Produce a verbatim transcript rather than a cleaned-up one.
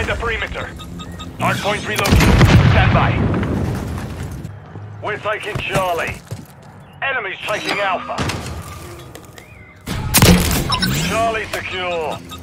inside the perimeter. Hardpoint relocated. Stand by. We're taking Charlie. Enemies taking Alpha. Charlie secure.